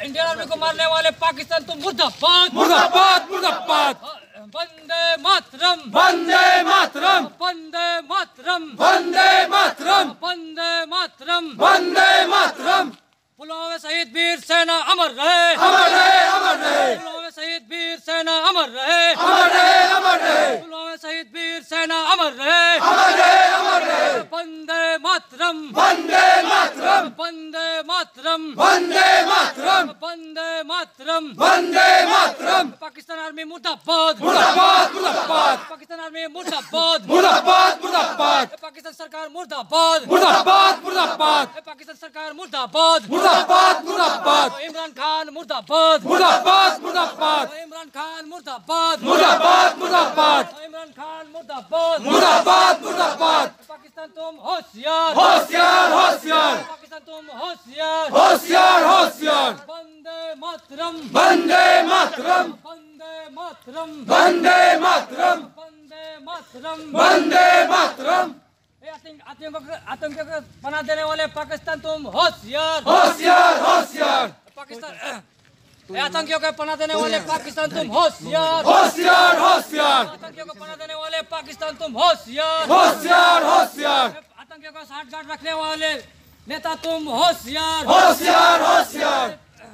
Indian army को मारने वाले पाकिस्तान तुम मुर्दाबाद मुर्दाबाद मुर्दाबाद। वंदे मातरम वंदे मातरम वंदे मातरम वंदे मातरम वंदे मातरम वंदे मातरम। पुलवामा में शहीद वीर सेना अमर रहे अमर रहे अमर रहे। पुलवामा में शहीद वीर सेना अमर रहे अमर रहे अमर रहे। पुलवामा में शहीद वीर सेना अमर रहे अमर रहे अमर रहे। वंदे मातरम वंदे मातरम वंदे मातरम वंदे मातरम वंदे मातरम वंदे मातरम। पाकिस्तान आर्मी मुर्दाबाद मुर्दाबाद मुर्दाबाद पाकिस्तान आर्मी मुर्दाबाद मुर्दाबाद मुर्दाबाद पाकिस्तान सरकार मुर्दाबाद मुर्दाबाद मुर्दाबाद पाकिस्तान सरकार मुर्दाबाद मुर्दाबाद मुर्दाबाद। इमरान खान मुर्दाबाद मुर्दाबाद मुर्दाबाद इमरान खान मुर्दाबाद मुर्दाबाद मुर्दाबाद इमरान खान मुर्दाबाद मुर्दाबाद मुर्दाबाद। पाकिस्तान तुम होशियार होशियार होशियार पाकिस्तान तुम होशियार होशियार होशियार। वंदे मातरम वंदे मातरम वंदे मातरम वंदे मातरम वंदे मातरम वंदे मातरम। आतंकियों को पनाह देने वाले पाकिस्तान तुम होशियार होशियार होशियार पाकिस्तान आतंकियों को पनाह देने वाले पाकिस्तान तुम होशियार होशियार होशियार आतंकियों को पनाह देने वाले पाकिस्तान तुम होशियार होशियार होशियार आतंकियों को साठ गांठ रखने वाले नेता तुम होशियार होशियार होशियार।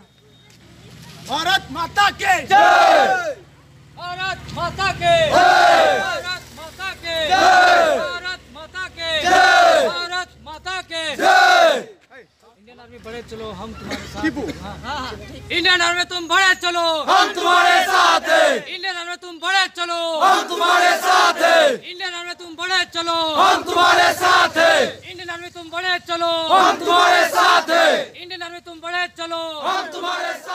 भारत माता के जय। भारत माता के जय। भारत माता के जय। भारत माता के जय। भारत माता के जय। इंडियन आर्मी बढ़े चलो हम तुम्हारे साथ इंडियन आर्मी तुम बढ़े चलो हम तुम्हारे साथ हैं। इंडियन आर्मी तुम बढ़े चलो हम तुम्हारे साथ हैं। इंडियन आर्मी तुम बढ़े चलो हम तुम्हारे साथ हैं। इंडियन आर्मी तुम बढ़े चलो हम तुम्हारे साथ हैं। इंडियन आर्मी तुम बढ़े चलो हम तुम्हारे साथ